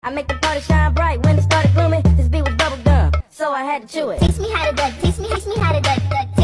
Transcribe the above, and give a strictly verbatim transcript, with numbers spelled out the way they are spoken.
I make the party shine bright when it started glooming. This beat was bubble gum, so I had to chew it. Teach me how to duck, teach me, teach me how to duck, duck.